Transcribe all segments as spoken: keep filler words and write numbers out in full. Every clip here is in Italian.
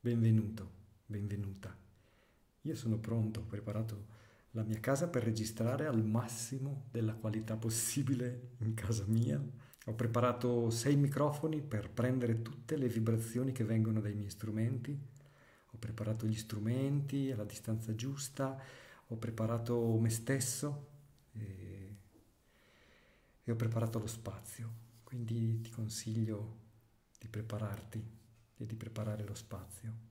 Benvenuto, benvenuta. Io sono pronto, ho preparato la mia casa per registrare al massimo della qualità possibile in casa mia. Ho preparato sei microfoni per prendere tutte le vibrazioni che vengono dai miei strumenti. Ho preparato gli strumenti alla distanza giusta, ho preparato me stesso e, e ho preparato lo spazio. Quindi ti consiglio di prepararti e di preparare lo spazio.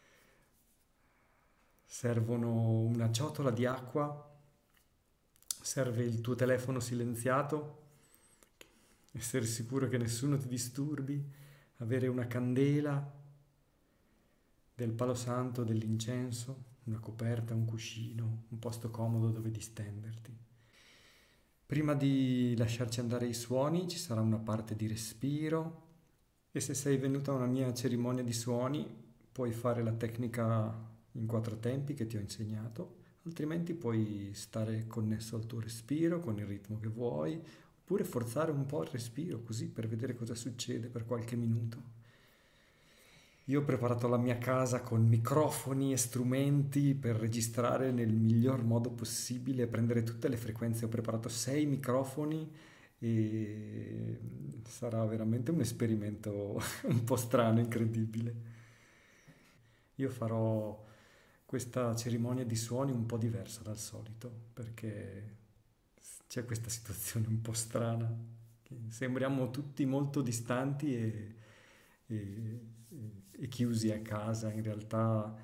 Servono una ciotola di acqua, serve il tuo telefono silenziato, essere sicuro che nessuno ti disturbi, avere una candela, del palo santo, dell'incenso, una coperta, un cuscino, un posto comodo dove distenderti. Prima di lasciarci andare i suoni ci sarà una parte di respiro e se sei venuta a una mia cerimonia di suoni puoi fare la tecnica in quattro tempi che ti ho insegnato, altrimenti puoi stare connesso al tuo respiro con il ritmo che vuoi, oppure forzare un po' il respiro così per vedere cosa succede per qualche minuto. Io ho preparato la mia casa con microfoni e strumenti per registrare nel miglior modo possibile e prendere tutte le frequenze. Ho preparato sei microfoni e sarà veramente un esperimento un po' strano, incredibile. Io farò questa cerimonia di suoni un po' diversa dal solito perché c'è questa situazione un po' strana. Che sembriamo tutti molto distanti e, e- e chiusi a casa, in realtà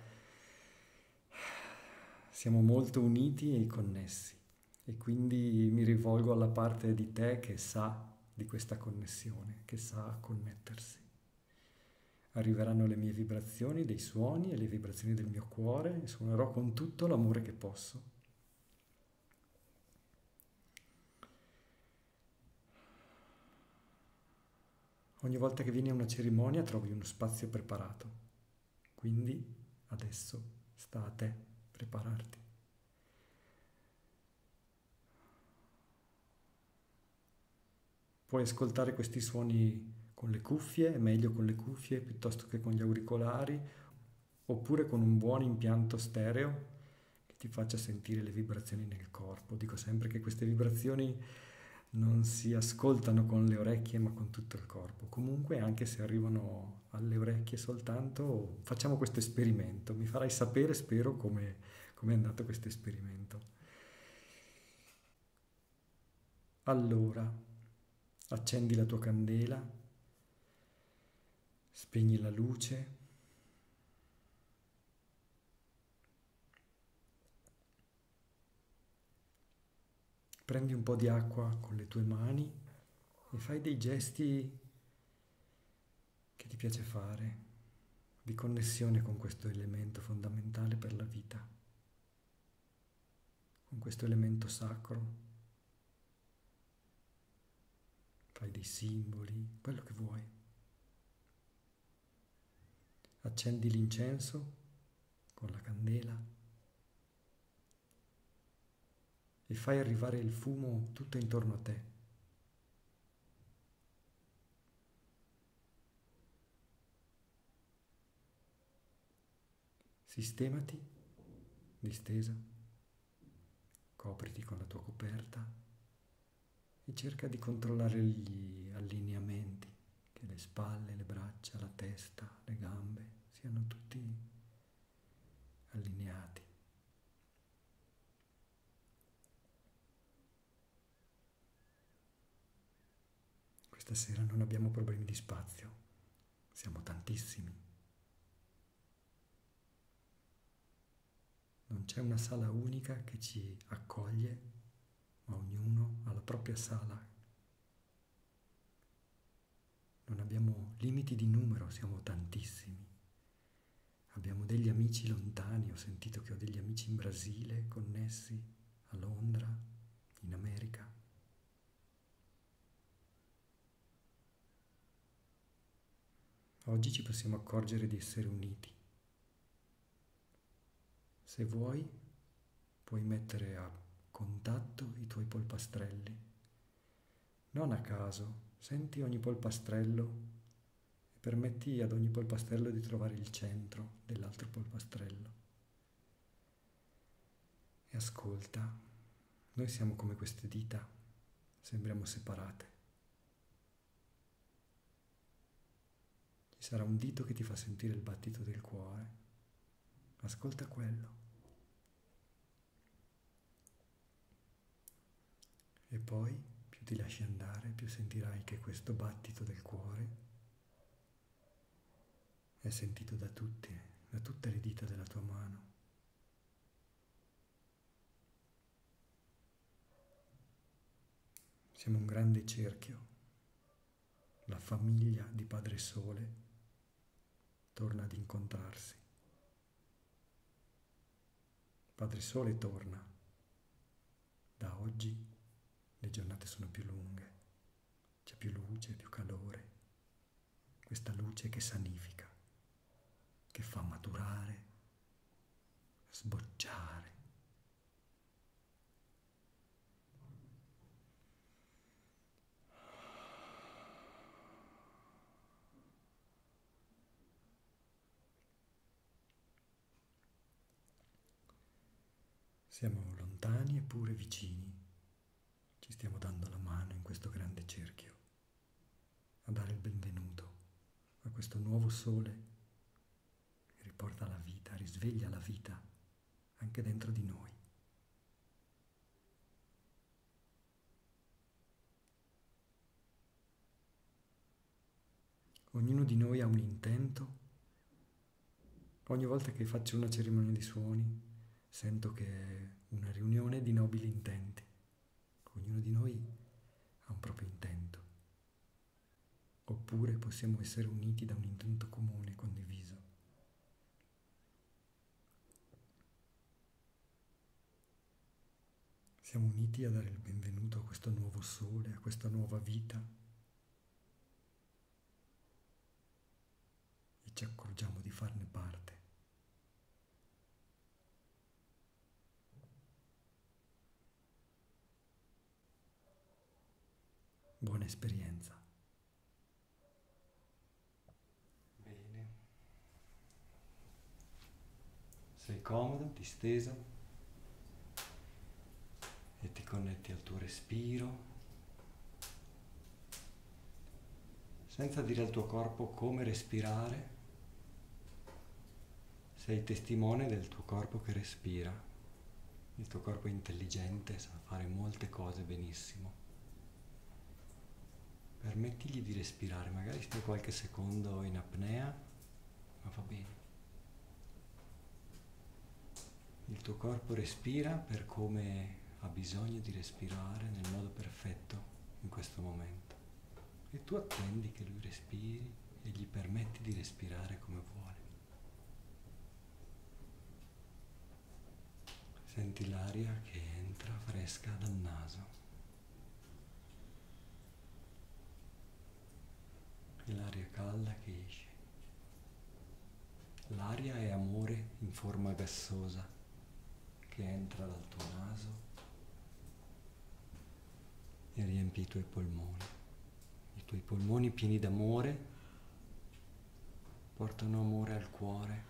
siamo molto uniti e connessi e quindi mi rivolgo alla parte di te che sa di questa connessione, che sa connettersi. Arriveranno le mie vibrazioni dei suoni e le vibrazioni del mio cuore e suonerò con tutto l'amore che posso. Ogni volta che vieni a una cerimonia trovi uno spazio preparato, quindi adesso sta a te prepararti. Puoi ascoltare questi suoni con le cuffie, è meglio con le cuffie piuttosto che con gli auricolari, oppure con un buon impianto stereo che ti faccia sentire le vibrazioni nel corpo. Dico sempre che queste vibrazioni non si ascoltano con le orecchie ma con tutto il corpo. Comunque, anche se arrivano alle orecchie soltanto, facciamo questo esperimento. Mi farai sapere, spero, come come è andato questo esperimento. Allora, accendi la tua candela, spegni la luce, prendi un po' di acqua con le tue mani e fai dei gesti che ti piace fare, di connessione con questo elemento fondamentale per la vita, con questo elemento sacro. Fai dei simboli, quello che vuoi. Accendi l'incenso con la candela e fai arrivare il fumo tutto intorno a te. Sistemati, distesa, copriti con la tua coperta e cerca di controllare gli allineamenti, che le spalle, le braccia, la testa, le gambe siano tutti allineati. Questa sera non abbiamo problemi di spazio, siamo tantissimi. Non c'è una sala unica che ci accoglie, ma ognuno ha la propria sala. Non abbiamo limiti di numero, siamo tantissimi. Abbiamo degli amici lontani, ho sentito che ho degli amici in Brasile, connessi, a Londra, in America. Oggi ci possiamo accorgere di essere uniti. Se vuoi, puoi mettere a contatto i tuoi polpastrelli. Non a caso, senti ogni polpastrello permetti ad ogni polpastrello di trovare il centro dell'altro polpastrello. E ascolta, noi siamo come queste dita, sembriamo separate. Ci sarà un dito che ti fa sentire il battito del cuore. Ascolta quello. E poi, più ti lasci andare, più sentirai che questo battito del cuore è sentito da tutti, da tutte le dita della tua mano. Siamo un grande cerchio. La famiglia di Padre Sole torna ad incontrarsi. Padre Sole torna. Da oggi le giornate sono più lunghe, c'è più luce, più calore. Questa luce che sanifica, che fa maturare, sbocciare. Siamo lontani eppure vicini, ci stiamo dando la mano in questo grande cerchio, a dare il benvenuto a questo nuovo sole che riporta la vita, risveglia la vita anche dentro di noi. Ognuno di noi ha un intento. Ogni volta che faccio una cerimonia di suoni, sento che è una riunione di nobili intenti. Ognuno di noi ha un proprio intento. Oppure possiamo essere uniti da un intento comune, condiviso. Siamo uniti a dare il benvenuto a questo nuovo sole, a questa nuova vita. E ci accorgiamo di farne parte. Buona esperienza. Bene. Sei comodo, disteso e ti connetti al tuo respiro, senza dire al tuo corpo come respirare. Sei testimone del tuo corpo che respira. Il tuo corpo è intelligente, sa fare molte cose benissimo. Permettigli di respirare, magari stai qualche secondo in apnea, ma va bene. Il tuo corpo respira per come ha bisogno di respirare nel modo perfetto in questo momento. E tu attendi che lui respiri e gli permetti di respirare come vuole. Senti l'aria che entra fresca dal naso e l'aria calda che esce. L'aria è amore in forma gassosa che entra dal tuo naso e riempie i tuoi polmoni. I tuoi polmoni pieni d'amore portano amore al cuore.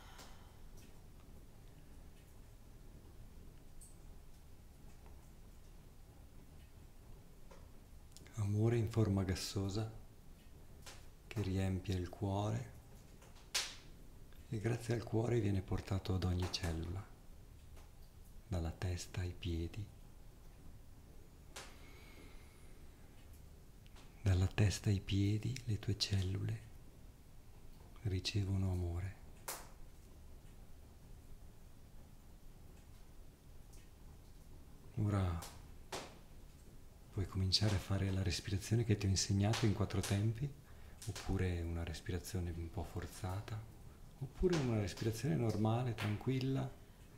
Amore in forma gassosa che riempie il cuore e grazie al cuore viene portato ad ogni cellula, dalla testa ai piedi, dalla testa ai piedi le tue cellule ricevono amore. Ora puoi cominciare a fare la respirazione che ti ho insegnato in quattro tempi, oppure una respirazione un po' forzata, oppure una respirazione normale, tranquilla.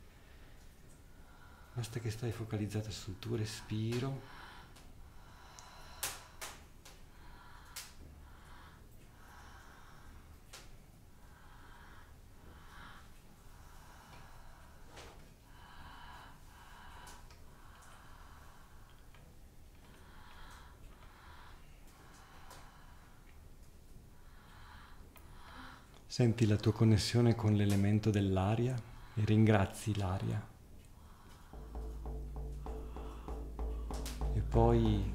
Basta che stai focalizzata sul tuo respiro. Senti la tua connessione con l'elemento dell'aria e ringrazi l'aria. E poi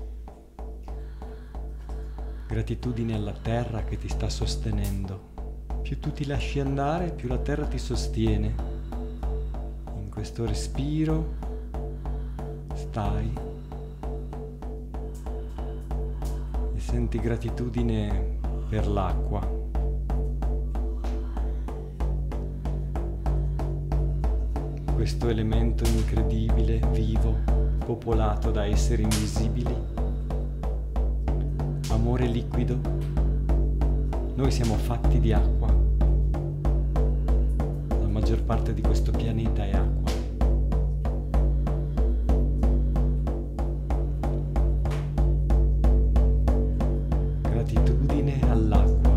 gratitudine alla terra che ti sta sostenendo. Più tu ti lasci andare, più la terra ti sostiene. In questo respiro stai e senti gratitudine per l'acqua. Questo elemento incredibile, vivo, popolato da esseri invisibili, amore liquido. Noi siamo fatti di acqua. La maggior parte di questo pianeta è acqua. Gratitudine all'acqua.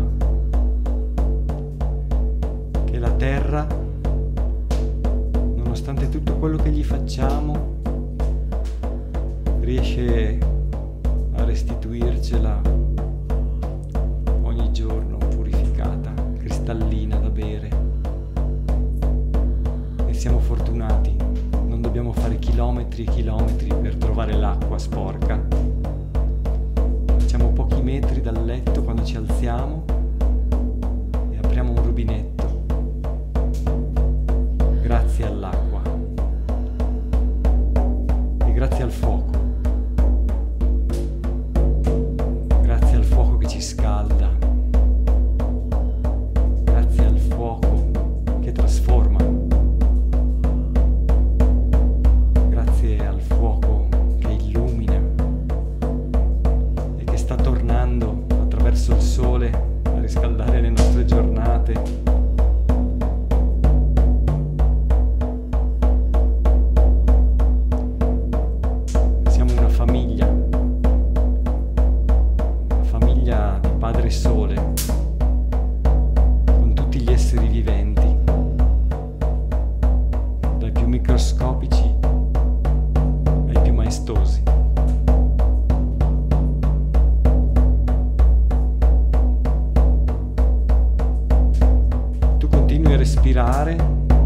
Che la terra, nonostante tutto quello che gli facciamo, riesce a restituircela ogni giorno purificata, cristallina da bere. E siamo fortunati, non dobbiamo fare chilometri e chilometri per trovare l'acqua sporca. Facciamo pochi metri dal letto quando ci alziamo e apriamo un rubinetto. Grazie all'acqua e grazie al fuoco, grazie al fuoco che ci scalda, grazie al fuoco che trasforma, grazie al fuoco che illumina e che sta tornando attraverso il sole a riscaldare le nostre giornate. Padre Sole, con tutti gli esseri viventi, dai più microscopici ai più maestosi. Tu continui a respirare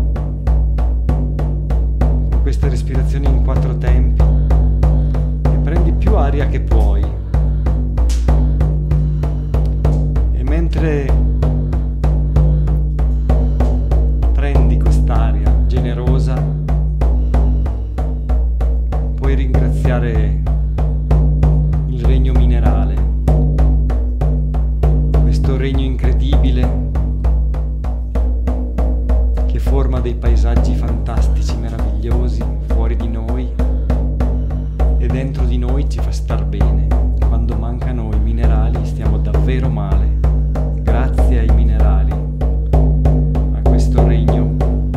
con queste respirazioni in quattro tempi e prendi più aria che puoi. Mentre prendi quest'aria generosa, puoi ringraziare il regno minerale, questo regno incredibile che forma dei paesaggi fantastici, meravigliosi, fuori di noi e dentro di noi ci fa star bene. Quando mancano i minerali stiamo davvero male. Grazie ai minerali, a questo regno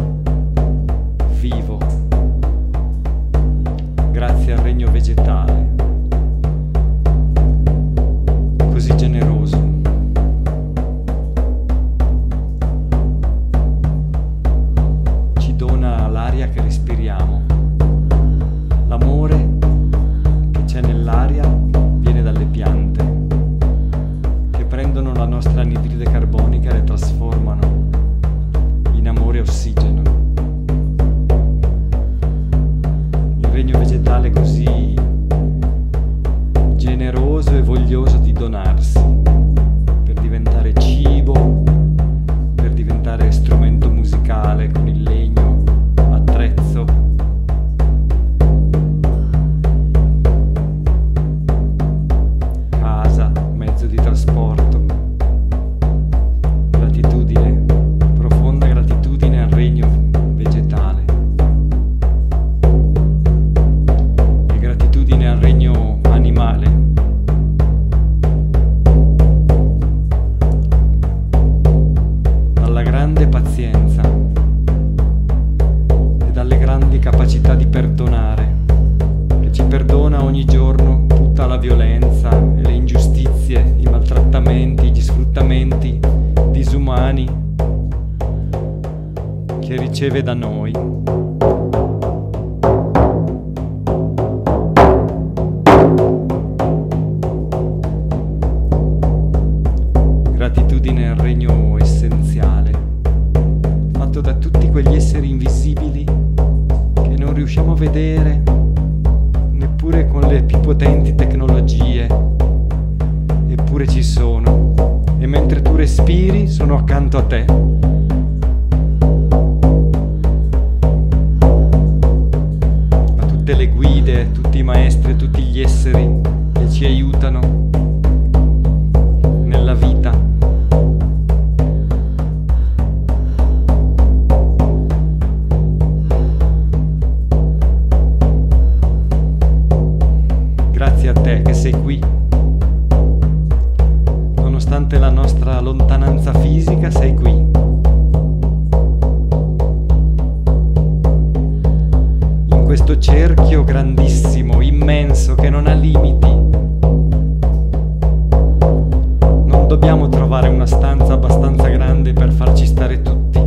vivo, grazie al regno vegetale, così generoso. Ci dona l'aria che respiriamo. L'amore che c'è nell'aria viene dalle piante, prendono la nostra anidride carbonica e le trasformano in amore e ossigeno. Il regno vegetale è così generoso e voglioso di donarsi per diventare cibo, per diventare strumento musicale con il legno, attrezzo. Casa, mezzo di trasporto. Gratitudine, profonda gratitudine al regno vegetale e gratitudine al regno animale. Dalla grande pazienza e dalle grandi capacità di perdonare, che ci perdona ogni giorno tutta la violenza e le ingiustizie, i maltrattamenti, gli sfruttamenti disumani che riceve da noi. Gratitudine al regno essenziale sono accanto a te. A tutte le guide, tutti i maestri, tutti gli esseri che ci aiutano nella vita. Grazie a te che sei qui. Nonostante la nostra lontananza fisica, sei qui. In questo cerchio grandissimo, immenso, che non ha limiti. Non dobbiamo trovare una stanza abbastanza grande per farci stare tutti.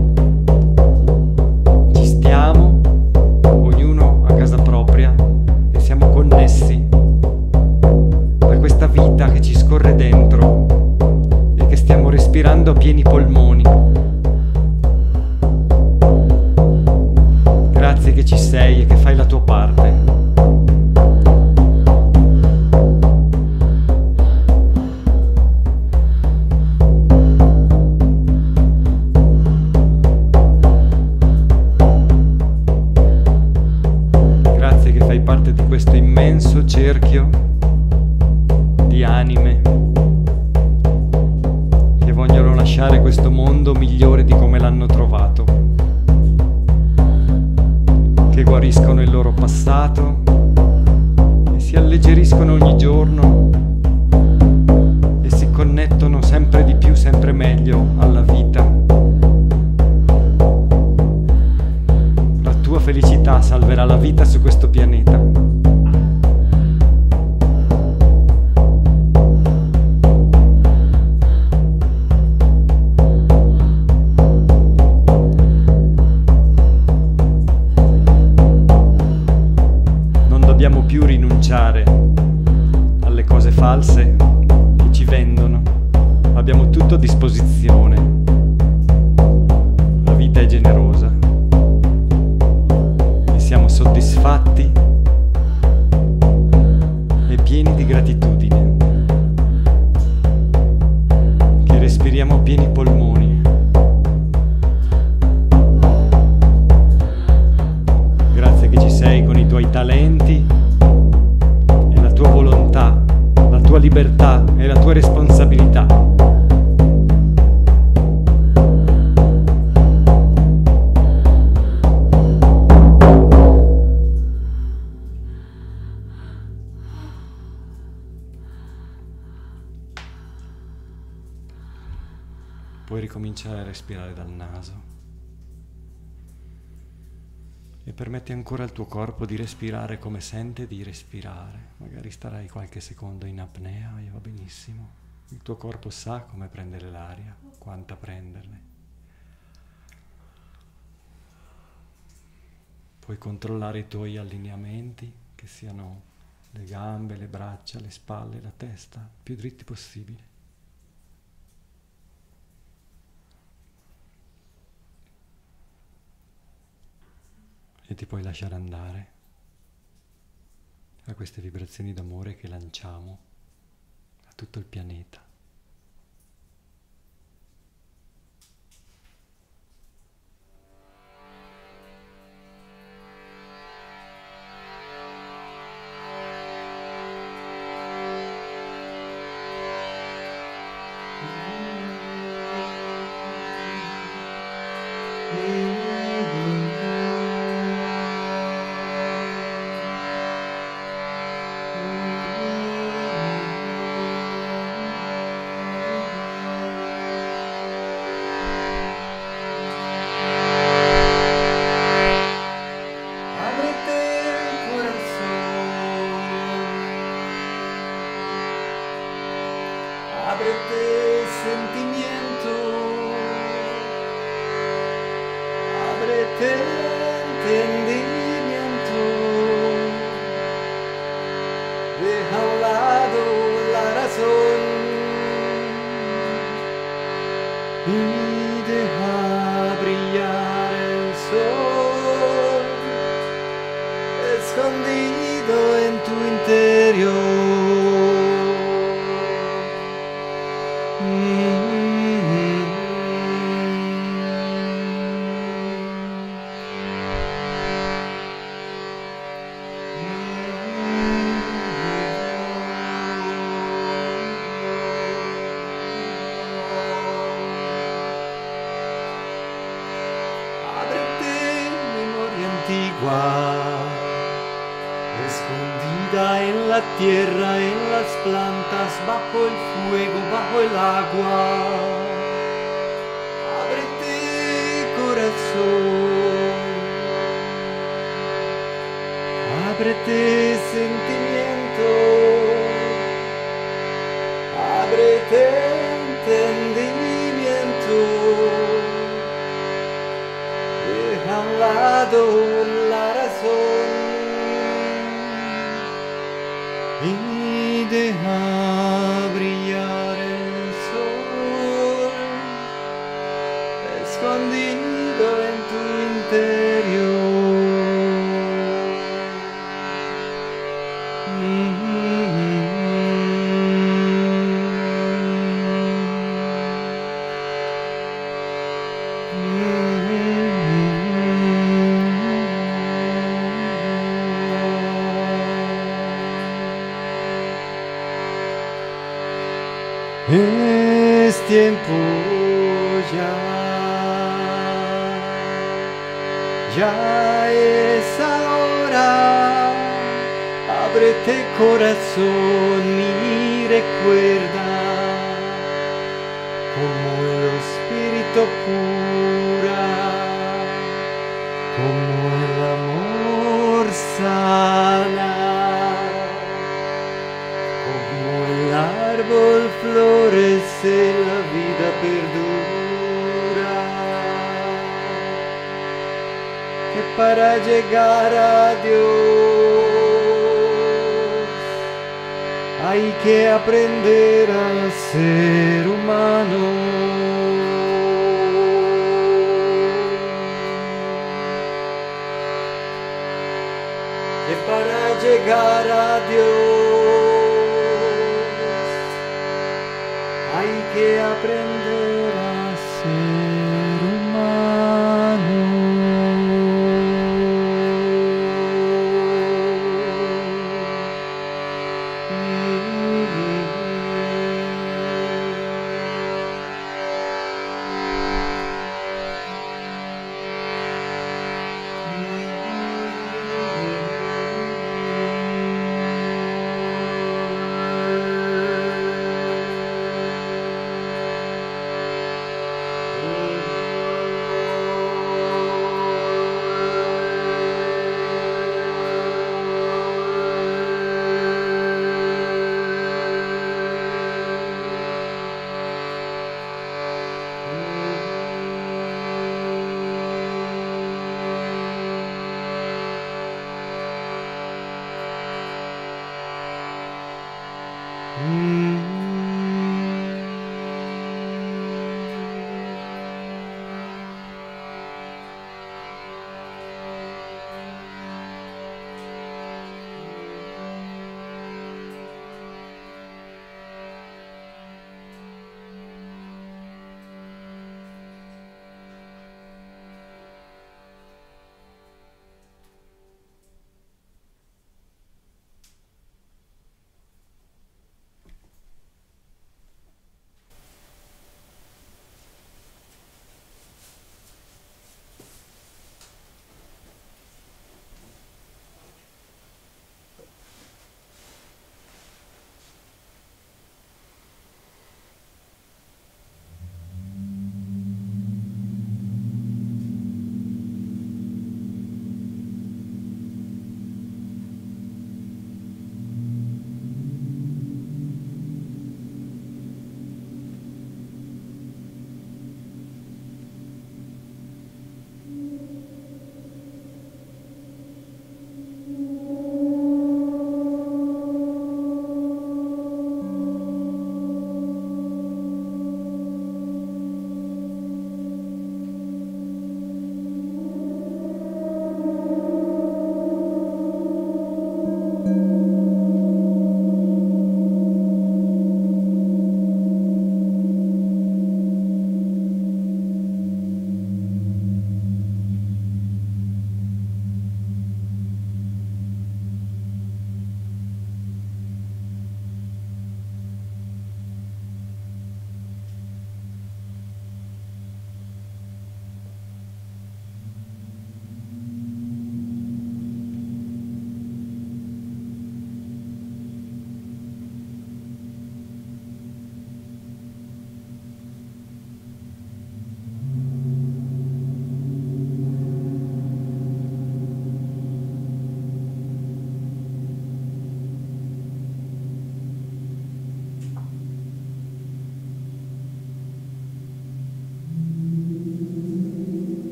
Ci stiamo, ognuno a casa propria, e siamo connessi da questa vita che ci scorre dentro e che stiamo respirando a pieni polmoni. Grazie che ci sei e che fai la tua parte. Grazie che fai parte di questo immenso cerchio di anime che vogliono lasciare questo mondo migliore di come l'hanno trovato, che guariscono il loro passato e si alleggeriscono ogni giorno e si connettono sempre di più, sempre meglio alla vita. La tua felicità salverà la vita su questo pianeta. Dobbiamo più rinunciare alle cose false che ci vendono. Abbiamo tutto a disposizione. La vita è generosa e siamo soddisfatti e pieni di gratitudine, che respiriamo a pieni polmoni. Grazie che ci sei con i tuoi talenti e la tua volontà, la tua libertà e la tua responsabilità. Puoi ricominciare a respirare dal naso. E permetti ancora al tuo corpo di respirare come sente di respirare. Magari starai qualche secondo in apnea e va benissimo. Il tuo corpo sa come prendere l'aria, quanta prenderne. Puoi controllare i tuoi allineamenti, che siano le gambe, le braccia, le spalle, la testa, più dritti possibile. E ti puoi lasciare andare a queste vibrazioni d'amore che lanciamo a tutto il pianeta. Ábrete sentimiento, ábrete entendimiento, deja a un lado la razón y deja brillar el sol escondido en tu interior. Mm-hmm. agua, escondida en la tierra, en las plantas, bajo el fuego, bajo el agua. Ábrete, corazón, ábrete, sentimiento, ábrete, entendimiento. Deja a un lado la razón y deja brillar el sol, escondido en tu interior. Es tiempo ya, ya es ahora. Ábrete, corazón, y recuerda como el Espíritu cura, como el amor sana, como el árbol florece, la vida perdura. Que para llegar a Dios hay que aprender a ser humano. Que para llegar a Dios hay que aprender a ser humano. Oh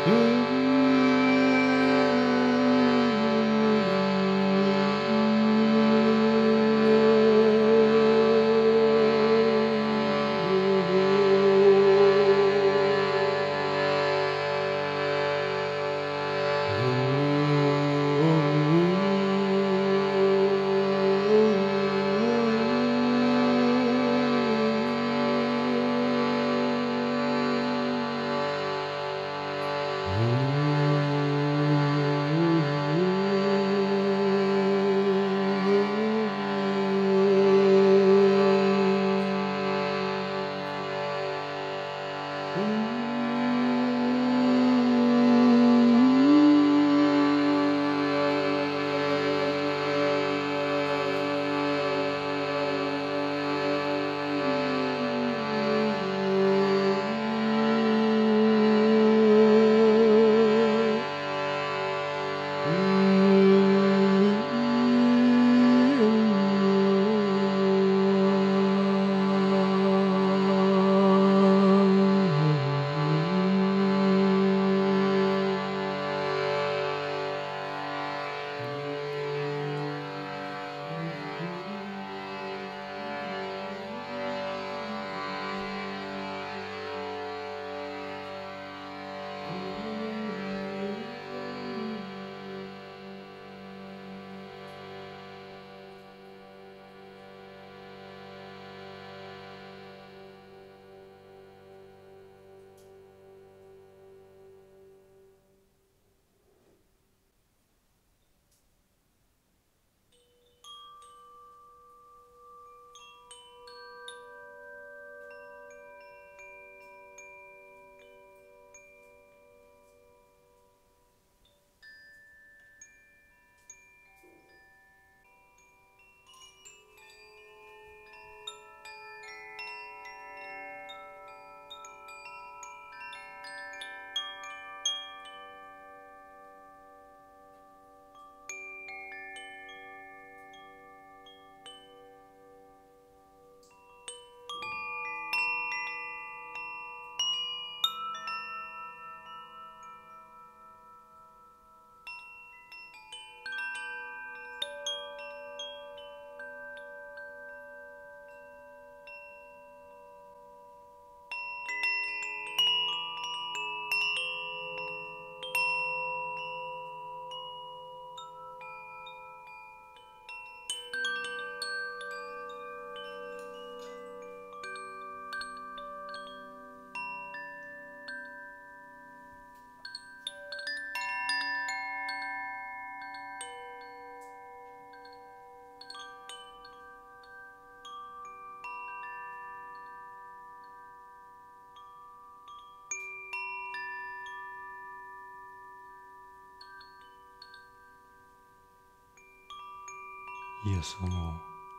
Io sono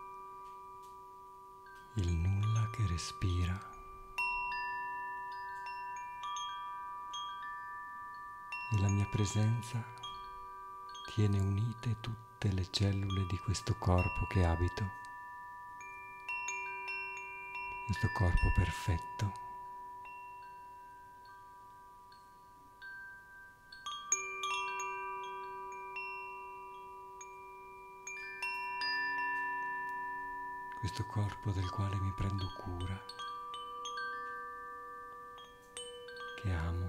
il nulla che respira. E la mia presenza tiene unite tutte le cellule di questo corpo che abito, questo corpo perfetto. Questo corpo del quale mi prendo cura, che amo.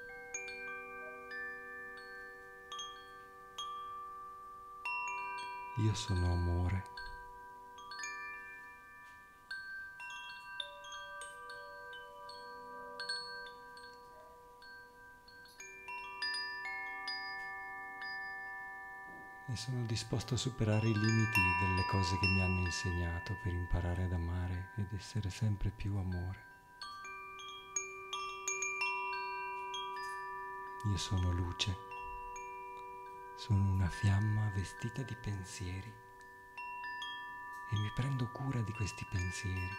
Io sono amore. E sono disposto a superare i limiti delle cose che mi hanno insegnato per imparare ad amare ed essere sempre più amore. Io sono luce, sono una fiamma vestita di pensieri e mi prendo cura di questi pensieri,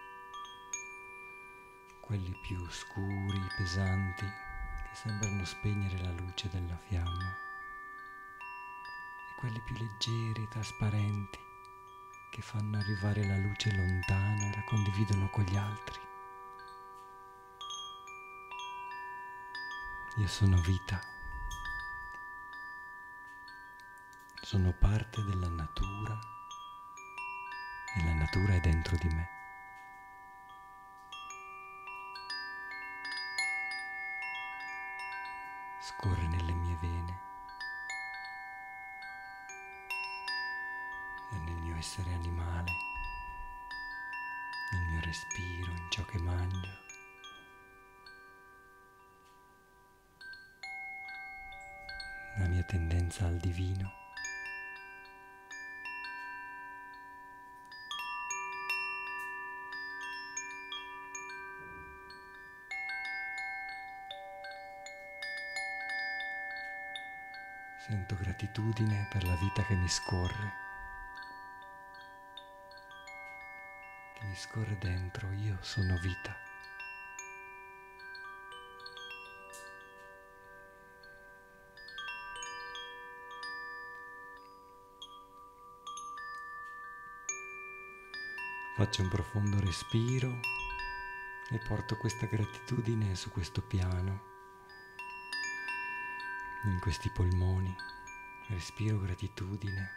quelli più scuri, pesanti, che sembrano spegnere la luce della fiamma, quelli più leggeri, trasparenti, che fanno arrivare la luce lontano e la condividono con gli altri. Io sono vita. Sono parte della natura e la natura è dentro di me. Scorre nelle mie vene e nel mio essere animale, nel mio respiro, in ciò che mangio. La mia tendenza al divino. Sento gratitudine per la vita che mi scorre, che mi scorre dentro. Io sono vita. Faccio un profondo respiro e porto questa gratitudine su questo piano, in questi polmoni. Respiro gratitudine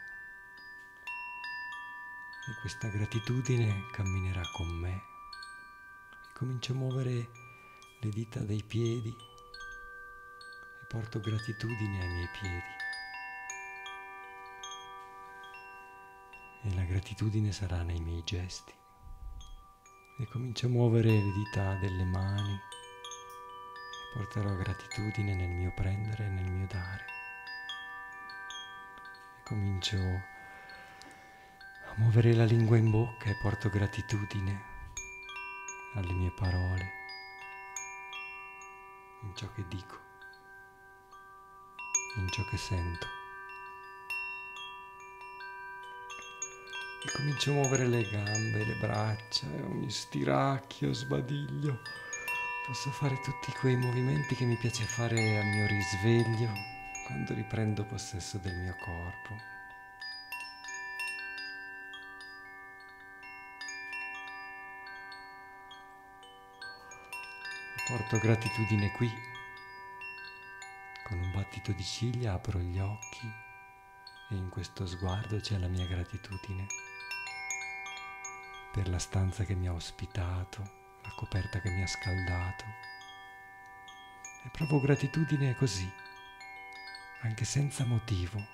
e questa gratitudine camminerà con me e comincio a muovere le dita dei piedi e porto gratitudine ai miei piedi. E la gratitudine sarà nei miei gesti. E comincio a muovere le dita delle mani e porterò gratitudine nel mio prendere e nel mio dare. E comincio a muovere la lingua in bocca e porto gratitudine alle mie parole, in ciò che dico, in ciò che sento. E comincio a muovere le gambe, le braccia, e mi stiracchio, sbadiglio. Posso fare tutti quei movimenti che mi piace fare al mio risveglio, quando riprendo possesso del mio corpo. Porto gratitudine qui. Con un battito di ciglia apro gli occhi e in questo sguardo c'è la mia gratitudine per la stanza che mi ha ospitato, la coperta che mi ha scaldato. E provo gratitudine così, anche senza motivo.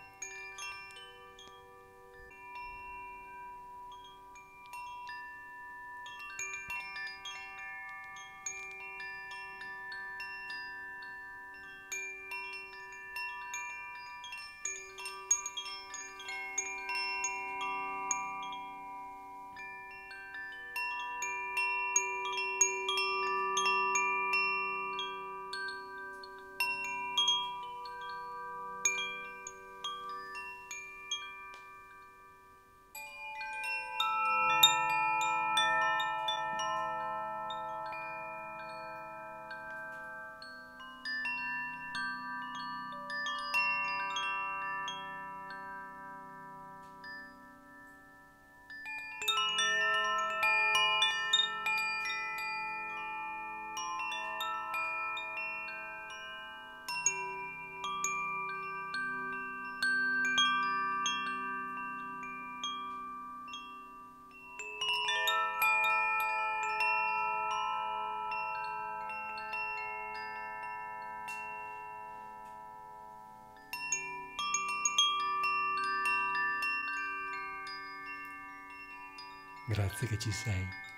Grazie che ci sei.